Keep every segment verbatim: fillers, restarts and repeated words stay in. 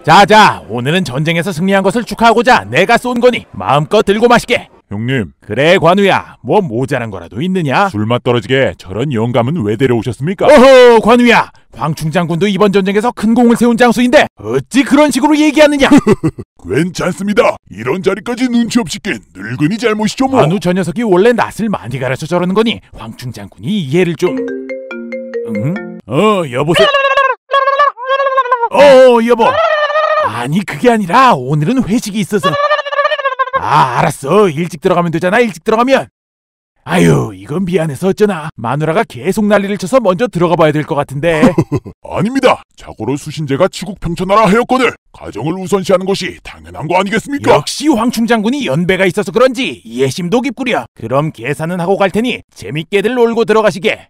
자자, 오늘은 전쟁에서 승리한 것을 축하하고자 내가 쏜 거니 마음껏 들고 마시게. 형님. 그래 관우야, 뭐 모자란 거라도 있느냐? 술맛 떨어지게 저런 영감은 왜 데려오셨습니까? 어허 관우야, 광충 장군도 이번 전쟁에서 큰 공을 세운 장수인데 어찌 그런 식으로 얘기하느냐? 괜찮습니다. 이런 자리까지 눈치 없이 깬 늙은이 잘못이죠 뭐. 관우 저 녀석이 원래 낯을 많이 가려서 저러는 거니 광충 장군이 이해를 좀... 응? 어 여보세요? 어 여보. 아니 그게 아니라 오늘은 회식이 있어서. 아 알았어, 일찍 들어가면 되잖아. 일찍 들어가면. 아유 이건 미안해서 어쩌나. 마누라가 계속 난리를 쳐서 먼저 들어가 봐야 될 것 같은데. 아닙니다. 자고로 수신제가 치국평천하라 하였거늘 가정을 우선시하는 것이 당연한 거 아니겠습니까? 역시 황충 장군이 연배가 있어서 그런지 이해심도 깊구려. 그럼 계산은 하고 갈 테니 재밌게들 놀고 들어가시게.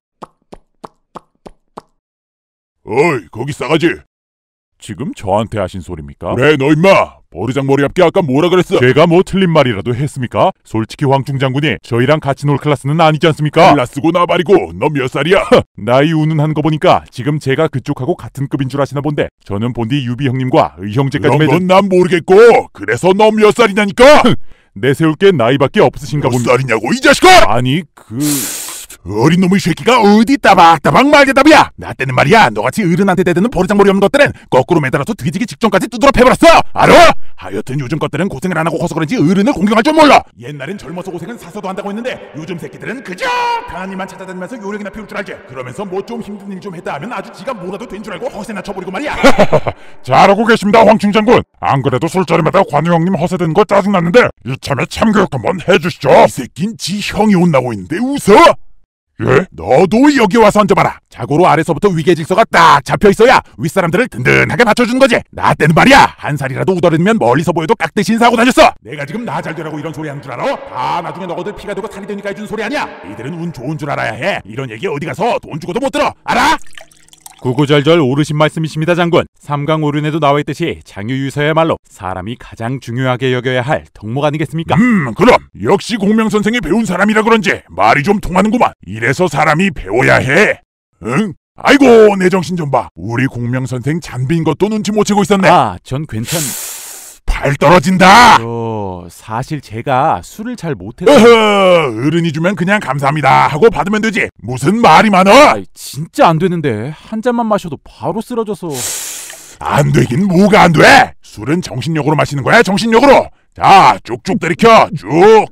어이 거기 싸가지. 지금 저한테 하신 소리입니까? 그래 너 임마, 버르장머리 앞게 아까 뭐라 그랬어? 제가 뭐 틀린 말이라도 했습니까? 솔직히 황충 장군이 저희랑 같이 놀 클래스는 아니지 않습니까? 클래스고 나발이고 너 몇 살이야? 나이 운운한 거 보니까 지금 제가 그쪽하고 같은 급인 줄 아시나 본데, 저는 본디 유비 형님과 의형제까지 맺은... 그런 건 난 모르겠고 그래서 너 몇 살이냐니까? 내세울 게 나이밖에 없으신가 봅니다. 몇 살이냐고 이 자식아! 아니 그... 어린 놈의 새끼가 어디 따박따박 말대답이야. 나 때는 말이야 너같이 어른한테 대드는 버르장머리 없는 것들은 거꾸로 매달아서 뒤지기 직전까지 두드려 패버렸어. 알아? 하여튼 요즘 것들은 고생을 안 하고 커서 그런지 어른을 공경할 줄 몰라. 옛날엔 젊어서 고생은 사서도 한다고 했는데 요즘 새끼들은 그저 편한 일만 찾아다니면서 요령이나 피울 줄 알지. 그러면서 뭐 좀 힘든 일 좀 했다 하면 아주 지가 뭐라도 된 줄 알고 허세나 쳐버리고 말이야. 잘하고 계십니다 황충 장군. 안 그래도 술자리마다 관우 형님 허세되는 거 짜증났는데 이참에 참교육 한번 해주시죠. 이 새낀 지 형이 혼나고 있는데 웃어? 예? 너도 여기 와서 앉아봐라. 자고로 아래서부터 위계질서가 딱 잡혀있어야 윗사람들을 든든하게 받쳐주는 거지. 나 때는 말이야 한 살이라도 우더르면 멀리서 보여도 깍듯이 사고 다녔어. 내가 지금 나 잘 되라고 이런 소리 하는 줄 알아? 다 나중에 너희들 피가 되고 살이 되니까 해준 소리 아니야. 이들은 운 좋은 줄 알아야 해. 이런 얘기 어디 가서 돈 주고도 못 들어. 알아? 구구절절 옳으신 말씀이십니다 장군. 삼강오륜에도 나와있듯이 장유유서야말로 사람이 가장 중요하게 여겨야 할 덕목 아니겠습니까? 음 그럼 역시 공명선생이 배운 사람이라 그런지 말이 좀 통하는구만. 이래서 사람이 배워야 해. 응? 아이고 내 정신 좀 봐. 우리 공명선생 잔빈 것도 눈치 못 채고 있었네. 아 전 괜찮... 팔 떨어진다. 어... 사실 제가 술을 잘 못해서... 어허, 어른이 주면 그냥 감사합니다 하고 받으면 되지. 무슨 말이 많아? 아이, 진짜 안 되는데 한 잔만 마셔도 바로 쓰러져서... 안 되긴 뭐가 안 돼? 술은 정신력으로 마시는 거야, 정신력으로. 자 쭉쭉 들이켜 쭉.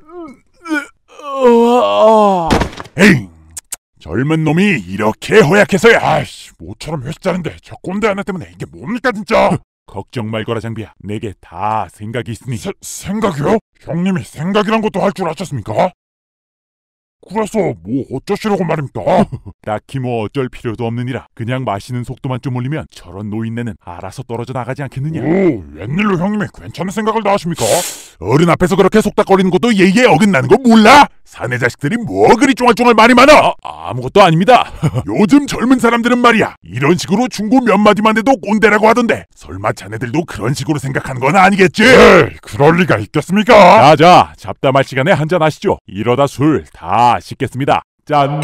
에이 젊은 놈이 이렇게 허약해서야. 아이씨 모처럼 회식자는데 저 꼰대 하나 때문에 이게 뭡니까 진짜. 걱정 말거라 장비야. 내게 다 생각이 있으니. 세, 생각이요? 형님이 생각이란 것도 할 줄 아셨습니까? 그래서 뭐 어쩌시려고 말입니까? 딱히 뭐 어쩔 필요도 없느니라. 그냥 마시는 속도만 좀 올리면 저런 노인네는 알아서 떨어져 나가지 않겠느냐. 오, 웬일로 형님이 괜찮은 생각을 다 하십니까? 어른 앞에서 그렇게 속닥거리는 것도 예의에 어긋나는 거 몰라? 사내 자식들이 뭐 그리 쫑알쫑알 말이 많아? 아, 아무것도 아닙니다. 요즘 젊은 사람들은 말이야 이런 식으로 충고 몇 마디만 해도 꼰대라고 하던데, 설마 자네들도 그런 식으로 생각하는 건 아니겠지? 에이 그럴 리가 있겠습니까? 자자 잡담할 시간에 한잔 하시죠. 이러다 술 다 씻겠습니다. 짠.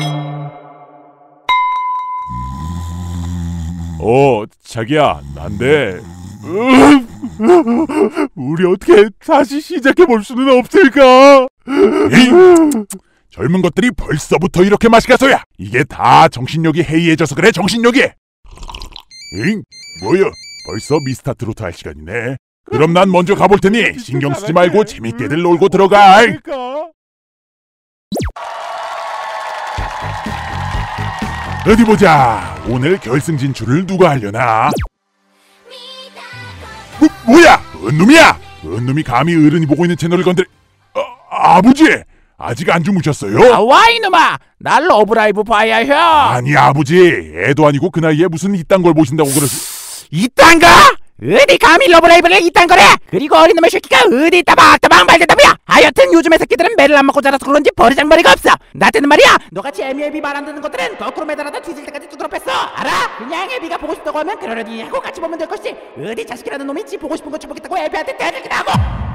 어 자기야 난데 우리 어떻게 다시 시작해볼 수는 없을까? 에이, 젊은 것들이 벌써부터 이렇게 마시가서야. 이게 다 정신력이 해이해져서 그래. 정신력이. 잉 뭐야 벌써 미스터 트로트 할 시간이네. 그럼 난 먼저 가볼 테니 신경 쓰지 말고 재밌게들 놀고 들어가. 어디 보자. 오늘 결승 진출을 누가 하려나? 뭐, 뭐야? 은놈이야? 은놈이 감히 어른이 보고 있는 채널을 건들... 어, 아버지! 아직 안 주무셨어요? 아, 와 이놈아! 날 러브라이브 봐야 해. 아니 아버지, 애도 아니고 그 나이에 무슨 이딴 걸 보신다고 그러시... 이딴 거? 어디 감히 러브라이브를 이딴 거래? 그리고 어린놈의 새끼가 어디 따박따박 말대답이야. 하여튼 요즘의 새끼들은 매를 안 맞고 자라서 그런지 버르장머리가 없어. 나 때는 말이야 너같이 애미애비 말 안 듣는 것들은 거꾸로 매달아다 뒤질 때까지 두드려 팼어. 알아? 그냥 애비가 보고 싶다고 하면 그러려니 하고 같이 보면 될 것이지 어디 자식이라는 놈이 지 보고 싶은 거 쳐보겠다고 애비한테 대들기도 하고.